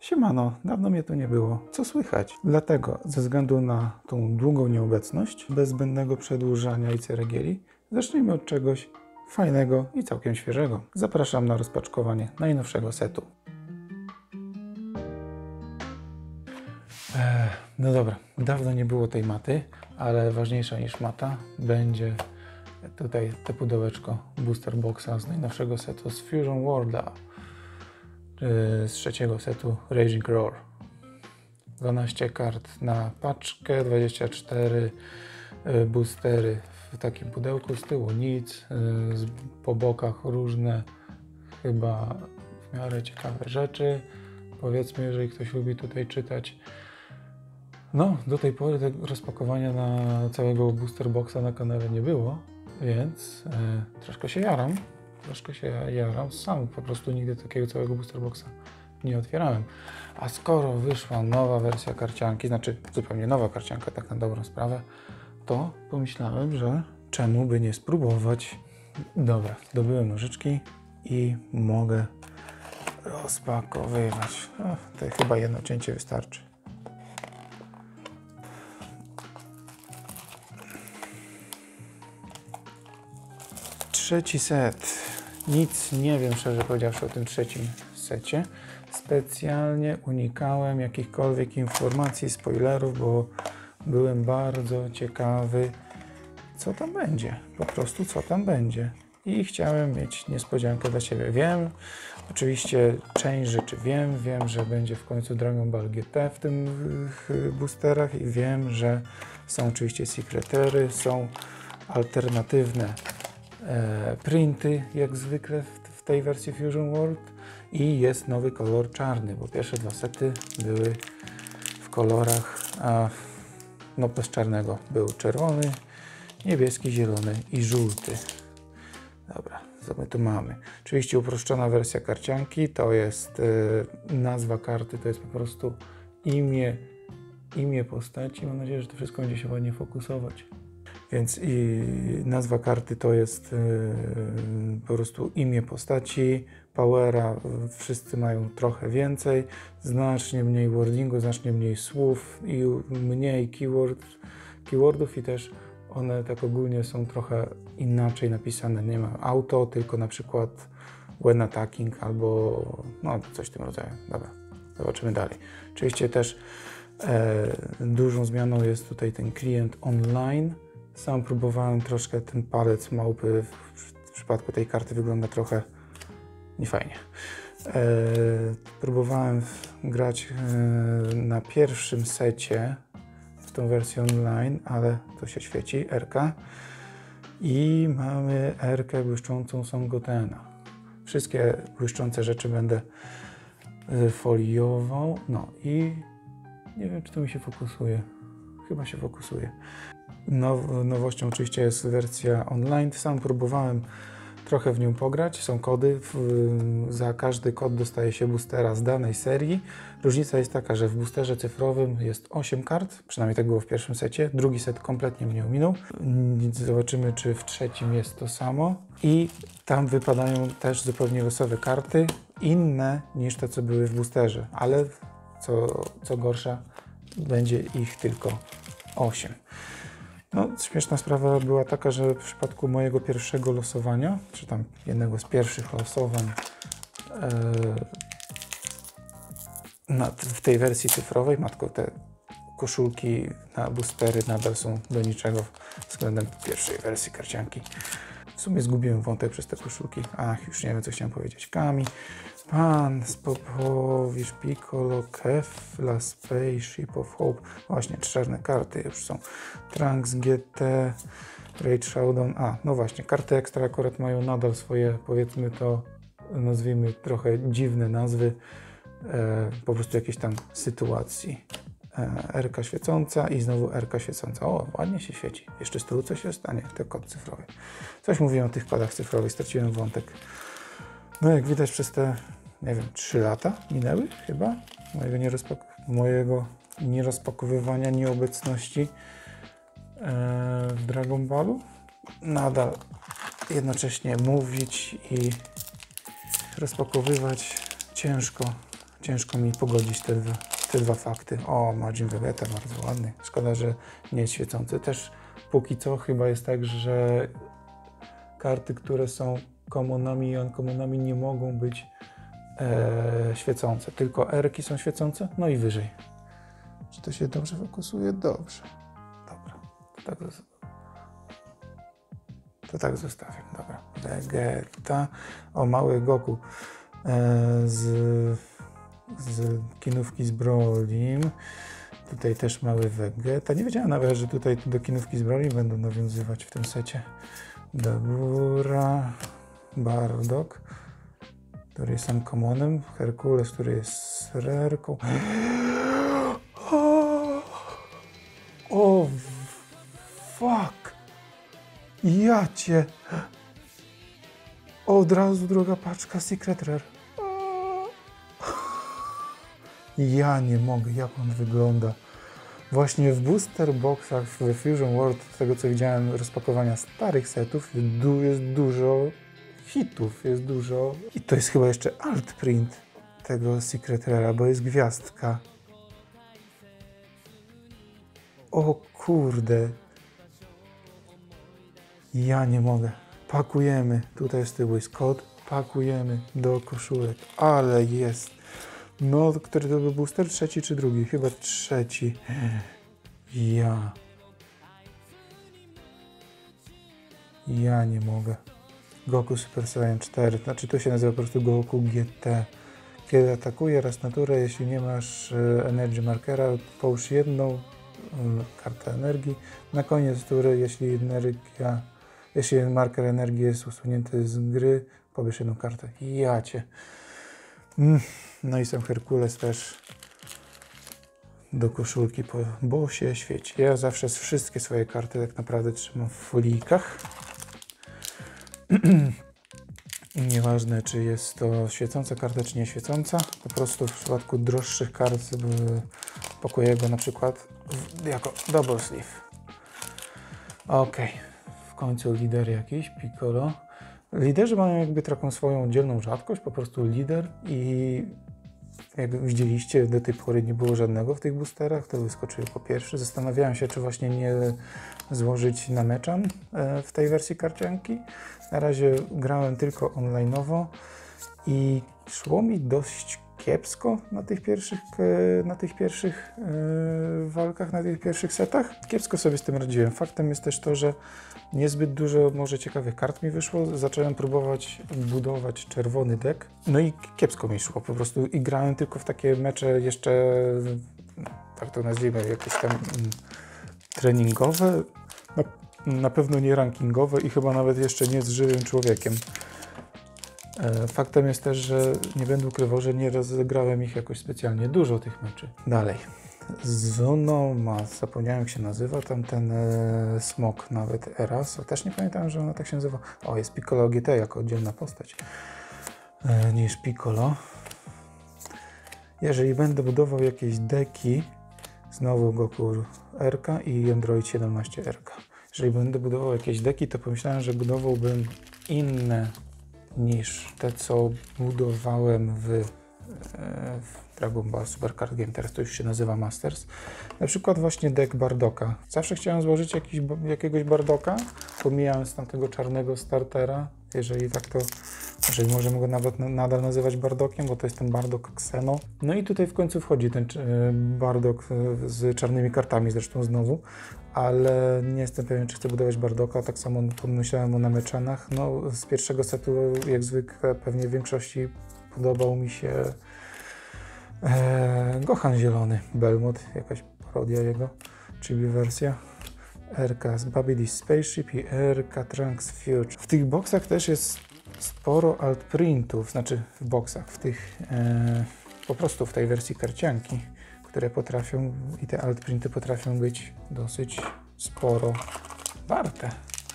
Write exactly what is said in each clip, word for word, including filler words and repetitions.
Siemano, dawno mnie tu nie było. Co słychać? Dlatego, ze względu na tą długą nieobecność, bez zbędnego przedłużania i ceregieli, zacznijmy od czegoś fajnego i całkiem świeżego. Zapraszam na rozpaczkowanie najnowszego setu. Eee, no dobra, dawno nie było tej maty, ale ważniejsza niż mata będzie tutaj te pudełeczko Booster Boxa z najnowszego setu z Fusion Worlda. Z trzeciego setu Raging Roar. dwanaście kart na paczkę, dwadzieścia cztery boostery w takim pudełku, z tyłu nic, po bokach różne chyba w miarę ciekawe rzeczy, powiedzmy, jeżeli ktoś lubi tutaj czytać. No, do tej pory tego rozpakowania na całego Booster Boxa na kanale nie było, więc e, troszkę się jaram. Troszkę się jaram, sam po prostu nigdy takiego całego Booster Boxa nie otwierałem. A skoro wyszła nowa wersja karcianki, znaczy zupełnie nowa karcianka, tak na dobrą sprawę, to pomyślałem, że czemu by nie spróbować. Dobra, zdobyłem nożyczki i mogę rozpakowywać. O, to chyba jedno cięcie wystarczy. Trzeci set. Nic nie wiem, szczerze powiedziawszy, o tym trzecim secie. Specjalnie unikałem jakichkolwiek informacji, spoilerów, bo byłem bardzo ciekawy, co tam będzie. Po prostu, co tam będzie. I chciałem mieć niespodziankę dla siebie. Wiem, oczywiście część rzeczy wiem. Wiem, że będzie w końcu Dragon Ball G T w tym boosterach i wiem, że są oczywiście secretery, są alternatywne E, printy, jak zwykle w, w tej wersji Fusion World, i jest nowy kolor czarny, bo pierwsze dwa sety były w kolorach, a no bez czarnego był czerwony, niebieski, zielony i żółty. Dobra, co my tu mamy? Oczywiście uproszczona wersja karcianki, to jest e, nazwa karty, to jest po prostu imię, imię postaci. Mam nadzieję, że to wszystko będzie się ładnie fokusować. Więc i nazwa karty to jest yy, po prostu imię postaci, powera wszyscy mają trochę więcej, znacznie mniej wordingu, znacznie mniej słów i mniej keyword, keywordów i też one tak ogólnie są trochę inaczej napisane. Nie ma auto, tylko na przykład when attacking albo no coś w tym rodzaju. Dobra, zobaczymy dalej. Oczywiście też e, dużą zmianą jest tutaj ten klient online. Sam próbowałem troszkę, ten palec małpy w, w przypadku tej karty wygląda trochę niefajnie. E, próbowałem grać e, na pierwszym secie w tą wersję online, ale to się świeci, R-ka. I mamy R-kę błyszczącą Son Gotena. Wszystkie błyszczące rzeczy będę foliował. No i nie wiem, czy to mi się fokusuje. Chyba się fokusuje. Now, nowością oczywiście jest wersja online. Sam próbowałem trochę w nią pograć. Są kody. W, za każdy kod dostaje się boostera z danej serii. Różnica jest taka, że w boosterze cyfrowym jest osiem kart. Przynajmniej tak było w pierwszym secie. Drugi set kompletnie mnie ominął. Zobaczymy, czy w trzecim jest to samo. I tam wypadają też zupełnie losowe karty. Inne niż te, co były w boosterze. Ale co, co gorsza, będzie ich tylko osiem. No, śmieszna sprawa była taka, że w przypadku mojego pierwszego losowania, czy tam jednego z pierwszych losowań e, na, w tej wersji cyfrowej, matko, te koszulki na boostery nadal są do niczego względem pierwszej wersji karcianki. W sumie zgubiłem wątek przez te koszulki. Ach, już nie wiem, co chciałem powiedzieć. Kami, Pan, Spopowicz, Piccolo, Kefla, Spaceship of Hope. Właśnie, czarne karty już są. Trunks, G T, Raid Showdown. A, no właśnie, karty ekstra akurat mają nadal swoje, powiedzmy to, nazwijmy trochę dziwne nazwy. E, po prostu jakieś tam sytuacji. E, R-ka świecąca i znowu R-ka świecąca. O, ładnie się świeci. Jeszcze z tyłu coś jest? A nie, to kod cyfrowy. Coś mówiłem o tych kodach cyfrowych, straciłem wątek. No jak widać przez te, nie wiem, trzy lata minęły chyba mojego, nierozpak mojego nierozpakowywania, nieobecności e, w Dragon Ballu. Nadal jednocześnie mówić i rozpakowywać ciężko, ciężko mi pogodzić te dwa, te dwa fakty. O, Majin Vegeta, bardzo ładny. Szkoda, że nie jest świecący. Też póki co chyba jest tak, że karty, które są commonami i uncommonami nie mogą być e, świecące. Tylko R-ki są świecące, no i wyżej. Czy to się dobrze fokusuje? Dobrze. Dobra. To tak, to tak zostawiam. Dobra. Vegeta. O, mały Goku e, z, z kinówki z Brolim. Tutaj też mały Vegeta. Nie wiedziałem nawet, że tutaj do kinówki z Brolim będą nawiązywać w tym secie. Dabura, Bardock, który jest uncommonem, Herkules, który jest rarką. O, fuck! Ja cię! Od razu druga paczka Secret Rare. Ja nie mogę, jak on wygląda. Właśnie w booster boxach w Fusion World, z tego co widziałem, rozpakowania starych setów, jest dużo hitów, jest dużo... I to jest chyba jeszcze alt print tego Secret Rare'a, bo jest gwiazdka. O kurde. Ja nie mogę. Pakujemy. Tutaj z tyłu jest kod. Pakujemy do koszulek. Ale jest. No, który to był booster? Trzeci czy drugi? Chyba trzeci. Ja. Ja nie mogę. Goku Super Saiyan cztery. Znaczy to się nazywa po prostu Goku G T. Kiedy atakuje raz naturę, jeśli nie masz Energy Markera, połóż jedną kartę energii. Na koniec tury, jeśli energia, jeśli marker energii jest usunięty z gry, pobierz jedną kartę. Ja cię. No i sam Herkules też do koszulki, bo się świeci. Ja zawsze wszystkie swoje karty tak naprawdę trzymam w folijkach. Nieważne, czy jest to świecąca karta, czy nie świecąca. Po prostu w przypadku droższych kart pakuję go na przykład w, jako double sleeve. Ok, w końcu lider jakiś, Piccolo. Liderzy mają jakby taką swoją dzielną rzadkość, po prostu lider i jak widzieliście, do tej pory nie było żadnego w tych boosterach, to wyskoczył jako pierwszy. Zastanawiałem się, czy właśnie nie złożyć na meczan w tej wersji karcianki. Na razie grałem tylko online'owo i szło mi dość kiepsko na tych pierwszych, na tych pierwszych yy, walkach, na tych pierwszych setach. Kiepsko sobie z tym radziłem. Faktem jest też to, że niezbyt dużo może ciekawych kart mi wyszło. Zacząłem próbować budować czerwony deck. No i kiepsko mi szło po prostu. I grałem tylko w takie mecze jeszcze, tak to nazwijmy, jakieś tam mm, treningowe. Na, na pewno nie rankingowe i chyba nawet jeszcze nie z żywym człowiekiem. Faktem jest też, że nie będę ukrywał, że nie rozegrałem ich jakoś specjalnie dużo tych meczy. Dalej. Zonomas, zapomniałem jak się nazywa, tam ten e, smok nawet Eras, też nie pamiętam, że ona tak się nazywa. O, jest Piccolo G T jako oddzielna postać e, niż Piccolo. Jeżeli będę budował jakieś deki, znowu Goku R K i Android siedemnaście R K. Jeżeli będę budował jakieś deki, to pomyślałem, że budowałbym inne niż te, co budowałem w, w Dragon Ball Super Card Game. Teraz to już się nazywa Masters. Na przykład właśnie deck Bardocka. Zawsze chciałem złożyć jakiś, jakiegoś Bardocka, pomijając tamtego czarnego startera, jeżeli tak to, jeżeli możemy go nawet nadal nazywać Bardockiem, bo to jest ten Bardock Xeno. No i tutaj w końcu wchodzi ten Bardock z czarnymi kartami zresztą znowu, ale nie jestem pewien, czy chcę budować Bardocka. Tak samo pomyślałem o nameczanach. No, z pierwszego setu, jak zwykle, pewnie w większości podobał mi się e, Gohan Zielony, Belmont, jakaś parodia jego, czyli wersja. R K z Babidi Spaceship i R K Trunks Future. W tych boksach też jest sporo altprintów, znaczy w boksach, w tych e, po prostu w tej wersji karcianki, które potrafią i te altprinty potrafią być dosyć sporo warte.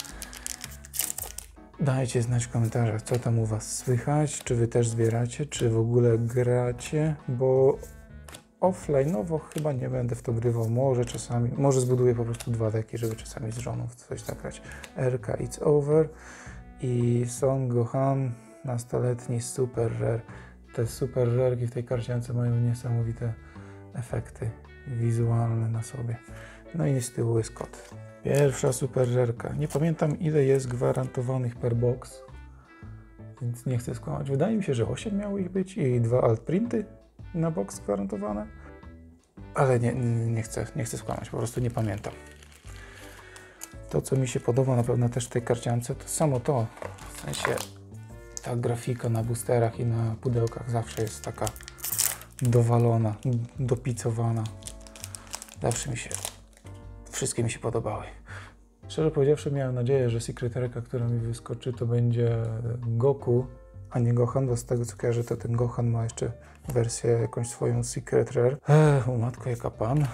Dajcie znać w komentarzach, co tam u was słychać, czy wy też zbieracie, czy w ogóle gracie, bo offline'owo chyba nie będę w to grywał, może czasami, może zbuduję po prostu dwa deki, żeby czasami z żoną w coś zagrać. R K It's Over i Son Gohan, nastoletni Super Rare te super rarki w tej karciance mają niesamowite efekty wizualne na sobie. No i z tyłu jest kod. Pierwsza super rarka. Nie pamiętam, ile jest gwarantowanych per box, więc nie chcę skłamać. Wydaje mi się, że osiem miało ich być i dwa alt printy na box gwarantowane. Ale nie, nie, chcę, nie chcę skłamać, po prostu nie pamiętam. To, co mi się podoba na pewno też w tej karciance, to samo to. W sensie ta grafika na boosterach i na pudełkach zawsze jest taka dowalona, dopicowana. Zawsze mi się, wszystkie mi się podobały. Szczerze powiedziawszy, miałem nadzieję, że Secret Rarka, która mi wyskoczy, to będzie Goku, a nie Gohan, bo z tego co kojarzę, to ten Gohan ma jeszcze wersję jakąś swoją Secret Rare. Ech, o matko, jaka pan.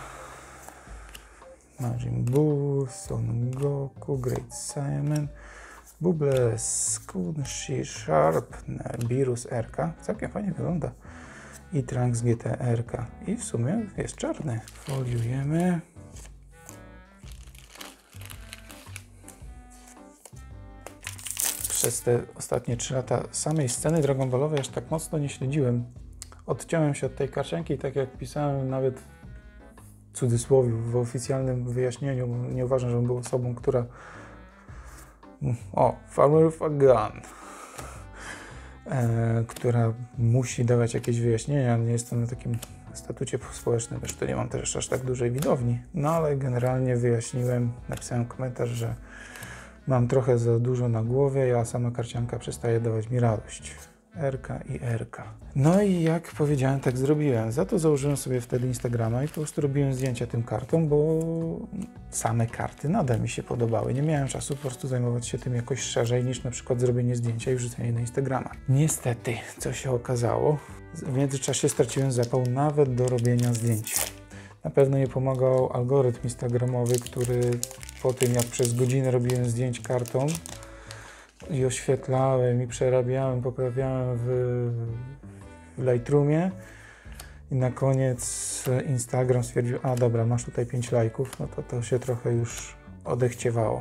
Majin Buu, Son Goku, Great Saiyaman, Bubble, Skunshi, Sharp, Beerus R K. Całkiem fajnie wygląda. I Trunks G T R K. I w sumie jest czarny. Foliujemy. Przez te ostatnie trzy lata samej sceny Dragon Ballowej aż tak mocno nie śledziłem. Odciąłem się od tej karcianki i tak jak pisałem nawet w cudzysłowie, w oficjalnym wyjaśnieniu, nie uważam, żebym był osobą, która... O, Farmer with a Gun. E, która musi dawać jakieś wyjaśnienia. Nie jestem na takim statucie społecznym, zresztą nie mam też aż tak dużej widowni. No ale generalnie wyjaśniłem, napisałem komentarz, że mam trochę za dużo na głowie, a sama karcianka przestaje dawać mi radość. R K i R K. No i jak powiedziałem, tak zrobiłem. Za to założyłem sobie wtedy Instagrama i po prostu robiłem zdjęcia tym kartom, bo same karty nadal mi się podobały. Nie miałem czasu po prostu zajmować się tym jakoś szerzej niż na przykład zrobienie zdjęcia i wrzucenie na Instagrama. Niestety, co się okazało, w międzyczasie straciłem zapał nawet do robienia zdjęć. Na pewno nie pomagał algorytm instagramowy, który po tym jak przez godzinę robiłem zdjęć kartom i oświetlałem i przerabiałem, poprawiałem w, w Lightroomie i na koniec Instagram stwierdził, a dobra, masz tutaj pięć lajków, no to to się trochę już odechciewało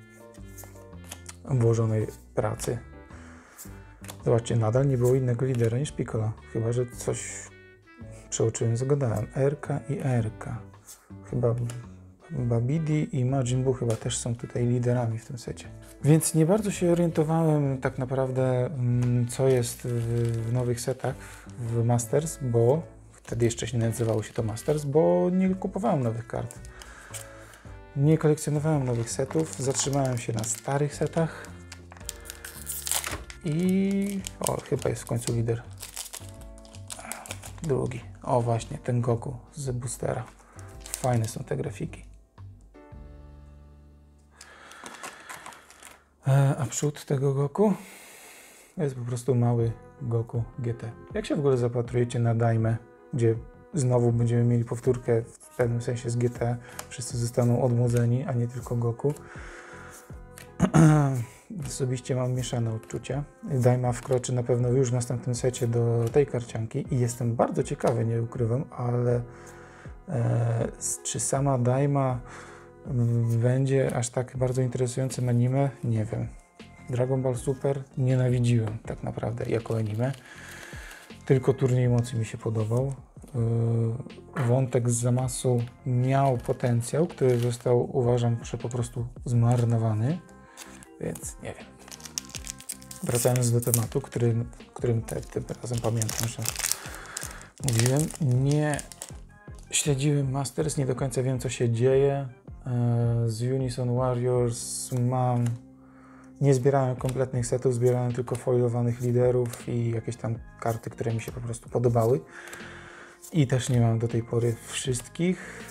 włożonej pracy. Zobaczcie, nadal nie było innego lidera niż Piccolo, chyba że coś przeoczyłem, zagadałem. R K i R K. Chyba Babidi i Majin Buu chyba też są tutaj liderami w tym secie. Więc nie bardzo się orientowałem tak naprawdę, co jest w nowych setach w Masters, bo wtedy jeszcze nie nazywało się to Masters, bo nie kupowałem nowych kart. Nie kolekcjonowałem nowych setów, zatrzymałem się na starych setach i... O, chyba jest w końcu lider. Drugi. O, właśnie, ten Goku z boostera. Fajne są te grafiki. A przód tego Goku jest po prostu mały Goku G T. Jak się w ogóle zapatrujecie na Daimę, gdzie znowu będziemy mieli powtórkę w pewnym sensie z G T, wszyscy zostaną odmłodzeni, a nie tylko Goku. Osobiście mam mieszane odczucia. Daima wkroczy na pewno już w następnym secie do tej karcianki i jestem bardzo ciekawy, nie ukrywam, ale e, czy sama Daima będzie aż tak bardzo interesującym anime? Nie wiem. Dragon Ball Super nienawidziłem tak naprawdę jako anime. Tylko Turniej Mocy mi się podobał. Yy, wątek z Zamasu miał potencjał, który został, uważam, że po prostu zmarnowany. Więc nie wiem. Wracając do tematu, który, którym te, tym razem pamiętam, że mówiłem. Nie śledziłem Masters, nie do końca wiem, co się dzieje. Z Unison Warriors mam... Nie zbierałem kompletnych setów, zbierałem tylko foilowanych liderów i jakieś tam karty, które mi się po prostu podobały. I też nie mam do tej pory wszystkich.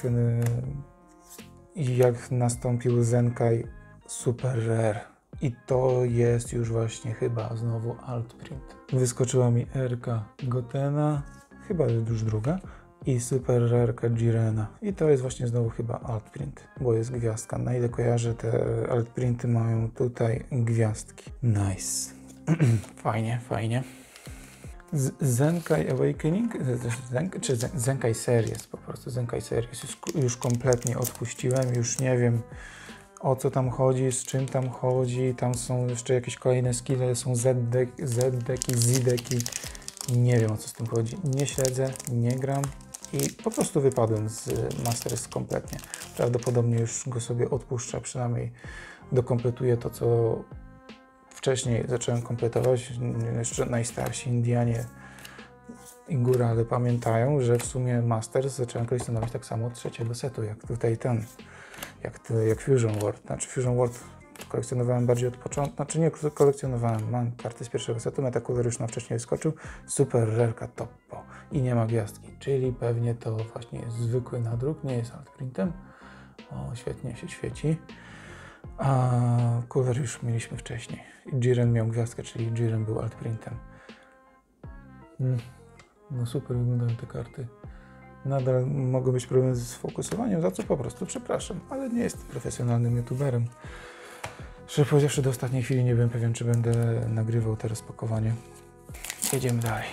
I jak nastąpił Zenkai Super Rare. I to jest już właśnie chyba znowu alt print. Wyskoczyła mi R K Gotena, chyba już druga. I Super Rarka Jirena. I to jest właśnie znowu chyba altprint, bo jest gwiazdka. Na ile kojarzę, te altprinty mają tutaj gwiazdki. Nice. Fajnie, fajnie. Z Zenkai Awakening, Zenkai, czy Zenkai Series po prostu, Zenkai Series już, już kompletnie odpuściłem, już nie wiem o co tam chodzi, z czym tam chodzi, tam są jeszcze jakieś kolejne skille, są Z-deki, Z-deki, Z-deki Nie wiem, o co z tym chodzi. Nie śledzę, nie gram i po prostu wypadłem z Masters kompletnie. Prawdopodobnie już go sobie odpuszczę, przynajmniej dokompletuję to, co wcześniej zacząłem kompletować. Jeszcze najstarsi Indianie i górale pamiętają, że w sumie Masters zacząłem kolekcjonować tak samo od trzeciego setu, jak tutaj ten, jak, jak Fusion World. Znaczy Fusion World kolekcjonowałem bardziej od początku, znaczy nie kolekcjonowałem, mam karty z pierwszego setu, Metacolor już na wcześniej wyskoczył, super rarka Toppo i nie ma gwiazdki, czyli pewnie to właśnie jest zwykły nadruk, nie jest altprintem. O, świetnie się świeci. A Color już mieliśmy wcześniej. Jiren miał gwiazdkę, czyli Jiren był altprintem. Hmm. No super wyglądają te karty. Nadal mogą być problemy z fokusowaniem, za co po prostu przepraszam, ale nie jestem profesjonalnym youtuberem. Szczerze powiedziawszy, do ostatniej chwili nie byłem pewien, czy będę nagrywał teraz pakowanie. Jedziemy dalej.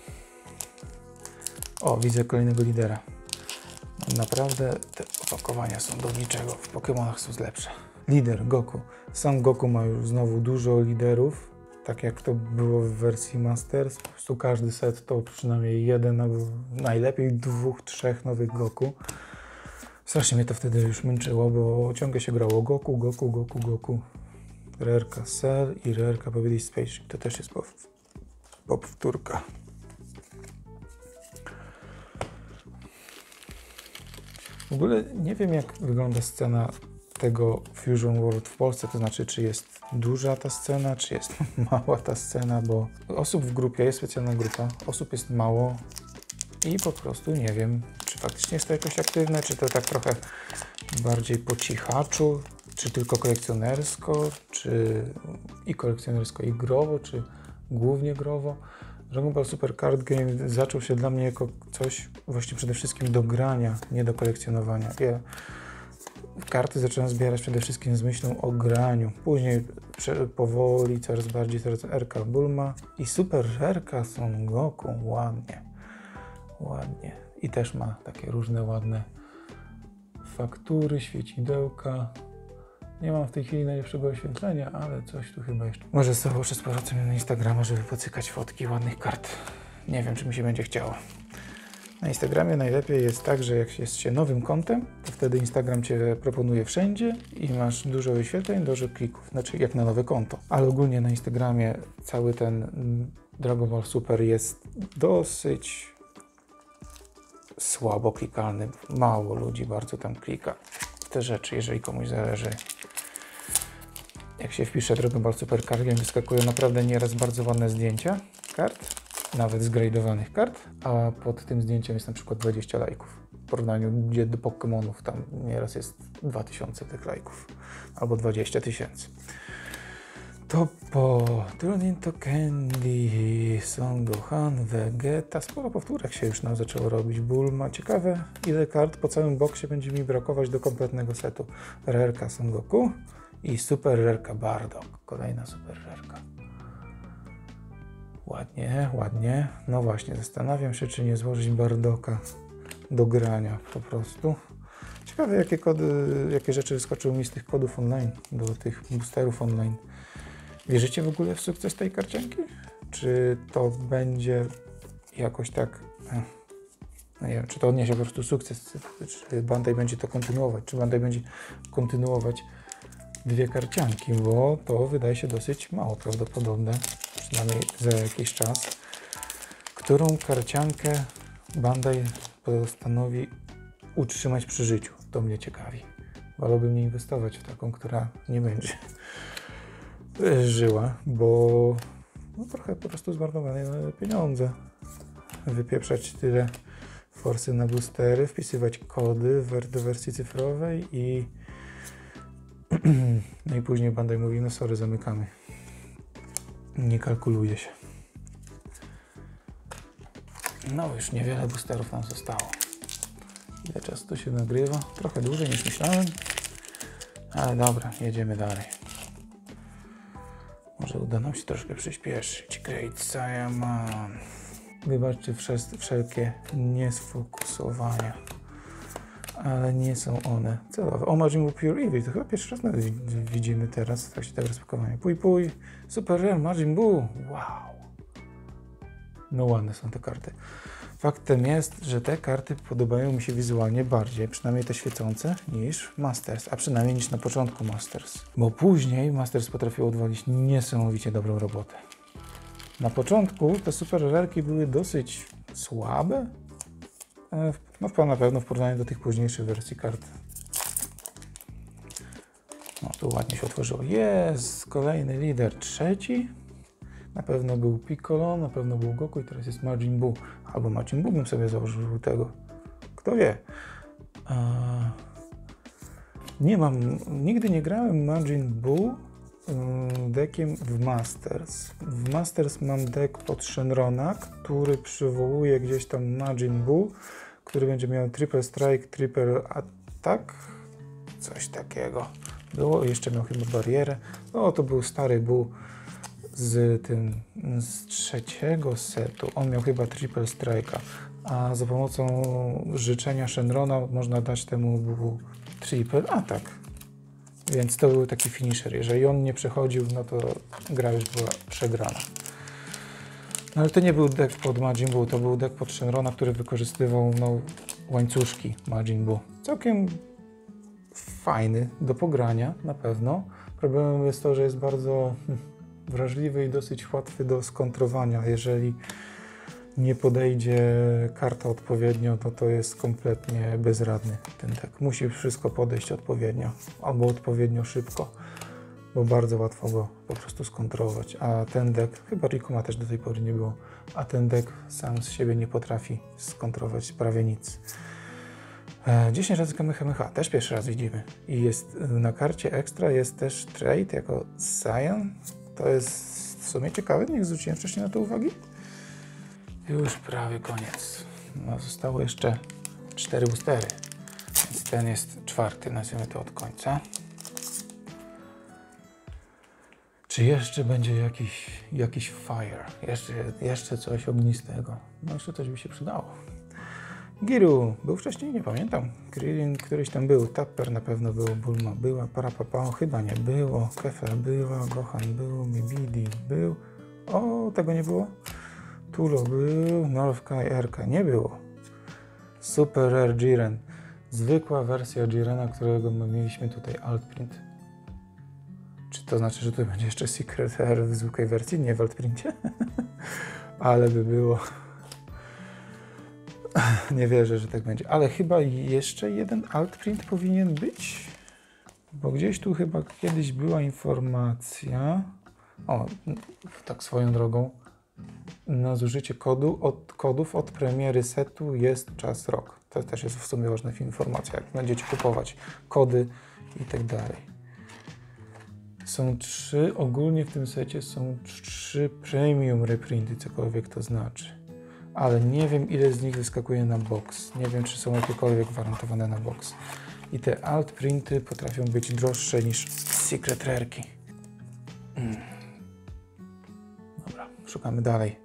O, widzę kolejnego lidera. Naprawdę te opakowania są do niczego. W Pokémonach są lepsze. Lider Goku. Sam Goku ma już znowu dużo liderów, tak jak to było w wersji Masters. Po prostu każdy set to przynajmniej jeden, albo najlepiej dwóch, trzech nowych Goku. Strasznie mnie to wtedy już męczyło, bo ciągle się grało Goku, Goku, Goku, Goku. Rarka Cell i rarka Babidi Spaceship. To też jest powtórka. W ogóle nie wiem, jak wygląda scena tego Fusion World w Polsce, to znaczy, czy jest duża ta scena, czy jest mała ta scena, bo osób w grupie, jest specjalna grupa, osób jest mało i po prostu nie wiem, czy faktycznie jest to jakoś aktywne, czy to tak trochę bardziej po cichaczu, czy tylko kolekcjonersko, czy i kolekcjonersko i growo, czy głównie growo. Dragon Ball Super Card Game zaczął się dla mnie jako coś właśnie przede wszystkim do grania, nie do kolekcjonowania. Ja karty zacząłem zbierać przede wszystkim z myślą o graniu. Później powoli, coraz bardziej, coraz R K Bulma i Super R K Son Goku. Ładnie. Ładnie. I też ma takie różne ładne faktury, świecidełka. Nie mam w tej chwili najlepszego oświetlenia, ale coś tu chyba jeszcze. Może sobie jeszcze z powrotem na Instagrama, żeby pocykać fotki ładnych kart. Nie wiem, czy mi się będzie chciało. Na Instagramie najlepiej jest tak, że jak jest się nowym kontem, to wtedy Instagram Cię proponuje wszędzie i masz dużo wyświetleń, dużo klików, znaczy jak na nowe konto. Ale ogólnie na Instagramie cały ten Dragon Ball Super jest dosyć słabo klikalny. Mało ludzi bardzo tam klika te rzeczy, jeżeli komuś zależy. Jak się wpisze Dragon Ball Super Card Game, wyskakują naprawdę nieraz bardzo ładne zdjęcia kart, nawet zgradowanych kart, a pod tym zdjęciem jest na przykład dwadzieścia lajków. W porównaniu gdzie do Pokémonów tam nieraz jest dwa tysiące tych lajków, albo dwadzieścia tysięcy. Toppo, Turn into Candy, Son Gohan, Vegeta, sporo powtórek się już nam zaczęło robić. Bulma, ciekawe ile kart po całym boksie będzie mi brakować do kompletnego setu. Rarka Son Goku i Super Rarka Bardock, kolejna Super Rarka. Ładnie, ładnie. No właśnie, zastanawiam się, czy nie złożyć Bardocka do grania po prostu. Ciekawe, jakie kody, jakie rzeczy wyskoczyły mi z tych kodów online, do tych boosterów online. Wierzycie w ogóle w sukces tej karcianki? Czy to będzie jakoś tak... No nie wiem, czy to odniesie po prostu sukces, czy Bandai będzie to kontynuować, czy Bandai będzie kontynuować dwie karcianki, bo to wydaje się dosyć mało prawdopodobne, przynajmniej za jakiś czas. Którą karciankę Bandai postanowi utrzymać przy życiu? To mnie ciekawi. Wolałbym nie inwestować w taką, która nie będzie żyła, bo no, trochę po prostu zmarnowane pieniądze. Wypieprzać tyle forsy na boostery, wpisywać kody do wersji cyfrowej i no i później Bandai mówi, no sorry, zamykamy. Nie kalkuluje się. No już niewiele boosterów nam zostało. Ile czasu to się nagrywa? Trochę dłużej niż myślałem. Ale dobra, jedziemy dalej. Może uda nam się troszkę przyspieszyć. Great Saiyaman. Wybaczcie wszelkie niesfokusowania. Ale nie są one celowe. O, Majin Buu Pure Evil. To chyba pierwszy raz nawet widzimy teraz w trakcie tego rozpakowania. Puj, puj. Super Rare Majin Buu. Wow. No ładne są te karty. Faktem jest, że te karty podobają mi się wizualnie bardziej, przynajmniej te świecące, niż Masters, a przynajmniej niż na początku Masters. Bo później Masters potrafił odwalić niesamowicie dobrą robotę. Na początku te super rarki były dosyć słabe, no na pewno w porównaniu do tych późniejszych wersji kart. No tu ładnie się otworzyło. Jest kolejny lider, trzeci. Na pewno był Piccolo, na pewno był Goku i teraz jest Majin Buu. Albo Majin Buu bym sobie założył tego. Kto wie. Eee, nie mam, nigdy nie grałem Majin Buu deckiem w Masters. W Masters mam deck pod Shenrona, który przywołuje gdzieś tam Majin Buu, który będzie miał Triple Strike, Triple Attack, coś takiego było. Jeszcze miał chyba barierę. No to był stary Buu z tym, z trzeciego setu. On miał chyba Triple Strike'a, a za pomocą życzenia Shenrona można dać temu Buu Triple Attack. Więc to był taki finisher. Jeżeli on nie przechodził, no to gra już była przegrana. No ale to nie był deck pod Majin Buu, to był deck pod Shenrona, który wykorzystywał no, łańcuszki Majin Buu. Całkiem fajny do pogrania, na pewno. Problemem jest to, że jest bardzo wrażliwy i dosyć łatwy do skontrowania. Jeżeli nie podejdzie karta odpowiednio, to to jest kompletnie bezradny ten deck. Musi wszystko podejść odpowiednio, albo odpowiednio szybko, bo bardzo łatwo go po prostu skontrolować. A ten deck, chyba Rikuma też do tej pory nie było, a ten deck sam z siebie nie potrafi skontrolować prawie nic. dziesięć razy Kamehameha, też pierwszy raz widzimy. I jest na karcie ekstra jest też trade jako Saiyan. To jest w sumie ciekawe, nie zwróciłem wcześniej na to uwagi. Już prawie koniec. No, zostało jeszcze cztery boostery. Więc ten jest czwarty, nazwijmy to od końca. Czy jeszcze będzie jakiś, jakiś fire? Jeszcze, jeszcze coś ognistego. No jeszcze coś by się przydało. Giru był wcześniej, nie pamiętam. Krillin któryś tam był, Tapper na pewno był, Bulma była, Parapapao chyba nie było, Kefla była, Gohan był, Mibidi był. O, tego nie było. Tulo był, Northkai R K nie było. Super Rare Jiren. Zwykła wersja Jirena, którego my mieliśmy tutaj altprint. Czy to znaczy, że to będzie jeszcze Secret Rare w zwykłej wersji, nie w altprincie? Ale by było. Nie wierzę, że tak będzie. Ale chyba jeszcze jeden altprint powinien być. Bo gdzieś tu chyba kiedyś była informacja. O, tak swoją drogą. Na zużycie kodu od, kodów od premiery setu jest czas rok. To też jest w sumie ważna informacja, jak będziecie kupować kody i tak dalej. Są trzy, ogólnie w tym secie są trzy premium reprinty, cokolwiek to znaczy. Ale nie wiem, ile z nich wyskakuje na box. Nie wiem, czy są jakiekolwiek gwarantowane na box. I te altprinty potrafią być droższe niż Secret Rareki. Mm. Dobra, szukamy dalej.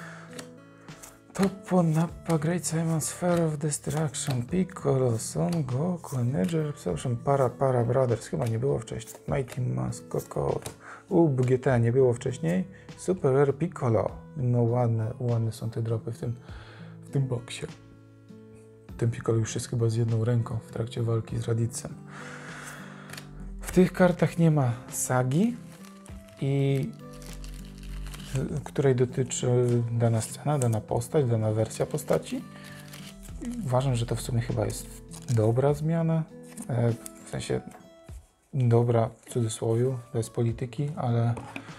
Topo, Nappa, Great Simon, Sphere of Destruction, Piccolo, Son Goku, Energy Absorption, Para Para Brothers, chyba nie było wcześniej, Mighty Mask, Coco, U B G T nie było wcześniej, Super Rare Piccolo, no ładne, ładne są te dropy w tym, w tym boksie. Ten Piccolo już jest chyba z jedną ręką w trakcie walki z Radicem. W tych kartach nie ma sagi, i której dotyczy dana scena, dana postać, dana wersja postaci. I uważam, że to w sumie chyba jest dobra zmiana, w sensie dobra w cudzysłowie, bez polityki, ale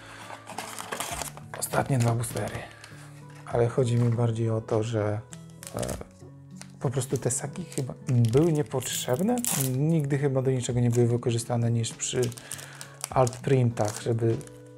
ostatnie dwa boostery. Ale chodzi mi bardziej o to, że po prostu te sagi chyba były niepotrzebne. Nigdy chyba do niczego nie były wykorzystane niż przy altprintach, żeby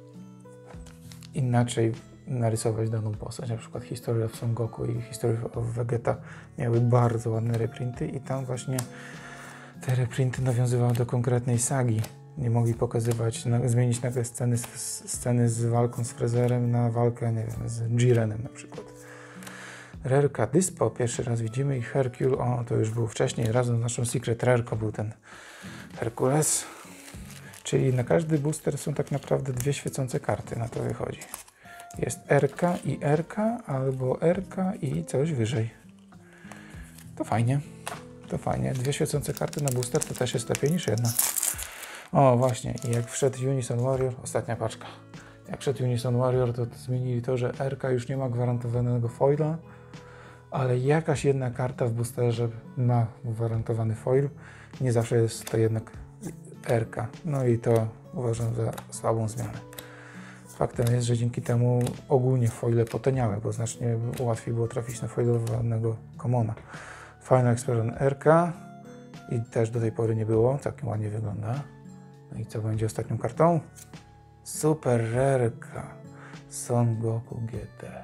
inaczej narysować daną postać. Na przykład History of Son Goku i History of Vegeta miały bardzo ładne reprinty i tam właśnie te reprinty nawiązywały do konkretnej sagi. Nie mogli pokazywać, na, zmienić nagle sceny, sceny z walką z Frezerem na walkę, nie wiem, z Jirenem na przykład. Rareka Dyspo pierwszy raz widzimy i Hercule, o to już był wcześniej, razem z naszą Secret Rarką był ten Herkules. Czyli na każdy booster są tak naprawdę dwie świecące karty, na to wychodzi. Jest R K i R K, albo R K i coś wyżej. To fajnie, to fajnie. Dwie świecące karty na booster to też jest lepiej niż jedna. O właśnie, i jak wszedł Unison Warrior, ostatnia paczka. Jak wszedł Unison Warrior, to zmienili to, że R K już nie ma gwarantowanego foila, ale jakaś jedna karta w boosterze ma gwarantowany foil. Nie zawsze jest to jednak R K. No i to uważam za słabą zmianę. Faktem jest, że dzięki temu ogólnie foile potaniały, bo znacznie łatwiej było trafić na foilowanego commona. Final Explosion R K i też do tej pory nie było, całkiem ładnie wygląda. No i co będzie ostatnią kartą? Super Rarka Son Goku G T.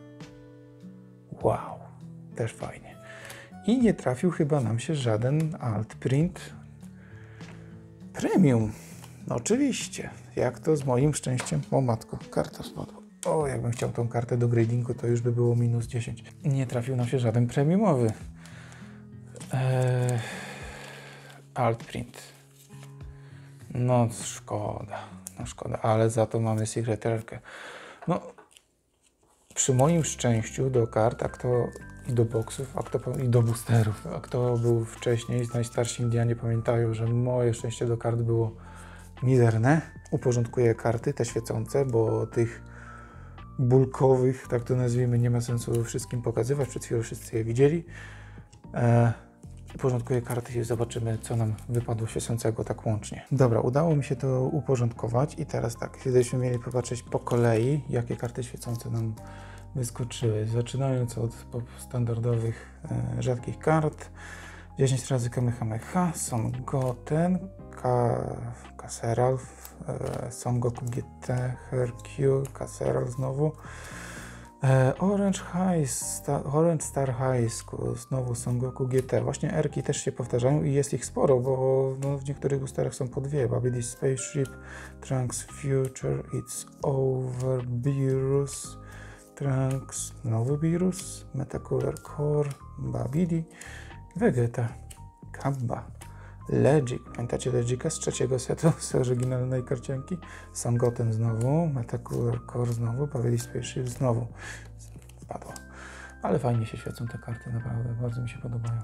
Wow, też fajnie. I nie trafił chyba nam się żaden alt print premium. No oczywiście, jak to z moim szczęściem. O matko, karta spadła. O, jakbym chciał tą kartę do gradingu, to już by było minus dziesięć. Nie trafił nam się żaden premiumowy eee, alt print. No szkoda, no szkoda, ale za to mamy Secret Rarkę. No, przy moim szczęściu do kart, a kto i do boxów, a kto i do boosterów, a kto był wcześniej, najstarsi Indianie pamiętają, że moje szczęście do kart było mizerne. Uporządkuję karty, te świecące, bo tych bulkowych, tak to nazwijmy, nie ma sensu wszystkim pokazywać, przed chwilą wszyscy je widzieli. E, uporządkuję karty i zobaczymy, co nam wypadło świecącego tak łącznie. Dobra, udało mi się to uporządkować i teraz tak, gdybyśmy mieli popatrzeć po kolei, jakie karty świecące nam wyskoczyły. Zaczynając od standardowych, e, rzadkich kart. dziesięć razy Kamehameha, Son Goten, Kaseral, e, Son Goku G T, Hercule, Kaseral znowu, e, Orange High, Star, Orange Star High School, znowu Son Goku G T. Właśnie R-ki też się powtarzają i jest ich sporo, bo no, w niektórych boosterach są po dwie. Babidi Spaceship, Trunks Future, It's Over, Beerus, Trunks, znowu Beerus, Metacooler Core, Babidi, Vegeta, Kabba, Legic. Pamiętacie Legica z trzeciego setu, z oryginalnej karcianki? Son Goten znowu, Metacooler Core znowu, Babidi Spaceship znowu. Spadło. Ale fajnie się świecą te karty, naprawdę, bardzo mi się podobają.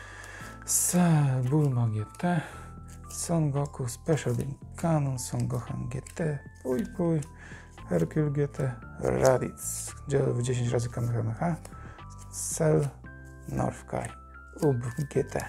Bulma G T, Son Goku Special Beam Cannon, Son Gohan G T, Puj Puj, Hercule G T, Raditz, dziesięć razy Kamehameha, Cell, North Kai, Ub G T,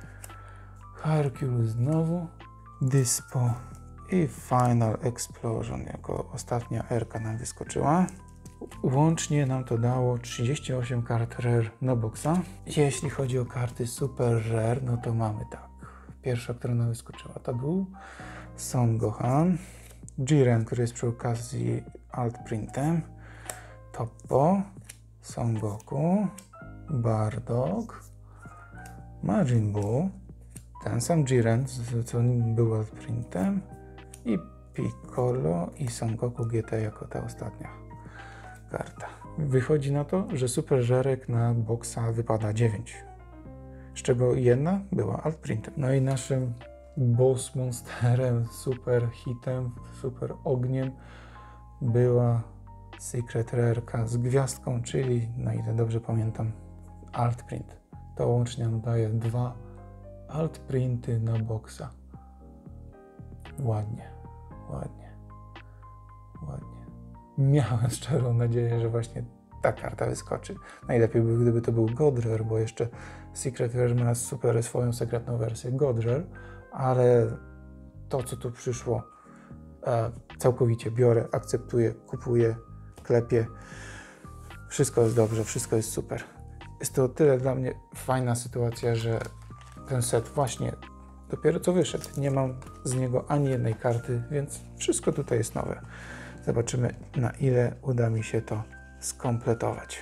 Hercule znowu, Dispo i Final Explosion jako ostatnia R-ka nam wyskoczyła. Łącznie nam to dało trzydzieści osiem kart Rare na boxa. Jeśli chodzi o karty Super Rare, no to mamy tak. Pierwsza, która nam wyskoczyła, to był Son Gohan, Jiren, który jest przy okazji alt printem, Toppo, Son Goku, Bardock, Majin Buu, ten sam Jiren, co był alt printem, i Piccolo i Son Goku G T jako ta ostatnia karta. Wychodzi na to, że super żerek na boxa wypada dziewięć, z czego jedna była alt printem. No i naszym boss monsterem, super hitem, super ogniem była Secret Rarka z gwiazdką, czyli, na ile dobrze pamiętam, alt print. To łącznie nam daje dwa alt printy na boxa. Ładnie, ładnie, ładnie. Miałem szczerą nadzieję, że właśnie ta karta wyskoczy. Najlepiej by, gdyby to był God Rare, bo jeszcze Secret Rare ma super swoją sekretną wersję God Rare, ale to, co tu przyszło, e, całkowicie biorę, akceptuję, kupuję, klepię. Wszystko jest dobrze, wszystko jest super. Jest to o tyle dla mnie fajna sytuacja, że ten set właśnie dopiero co wyszedł. Nie mam z niego ani jednej karty, więc wszystko tutaj jest nowe. Zobaczymy, na ile uda mi się to skompletować.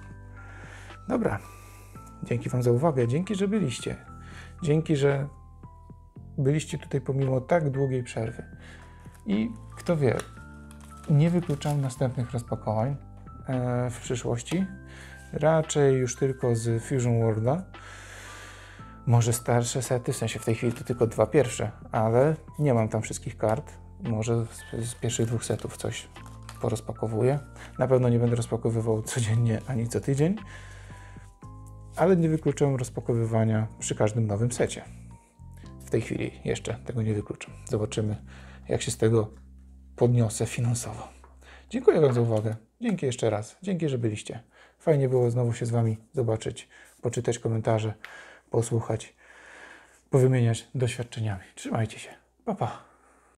Dobra. Dzięki Wam za uwagę. Dzięki, że byliście. Dzięki, że byliście tutaj pomimo tak długiej przerwy. I kto wie, nie wykluczam następnych rozpakowań e, w przyszłości. Raczej już tylko z Fusion Worlda. Może starsze sety, w sensie w tej chwili to tylko dwa pierwsze, ale nie mam tam wszystkich kart. Może z, z pierwszych dwóch setów coś porozpakowuję. Na pewno nie będę rozpakowywał codziennie ani co tydzień, ale nie wykluczam rozpakowywania przy każdym nowym secie. W tej chwili jeszcze tego nie wykluczam. Zobaczymy, jak się z tego podniosę finansowo. Dziękuję Wam za uwagę. Dzięki jeszcze raz. Dzięki, że byliście. Fajnie było znowu się z Wami zobaczyć, poczytać komentarze, posłuchać, powymieniać doświadczeniami. Trzymajcie się. Pa, pa.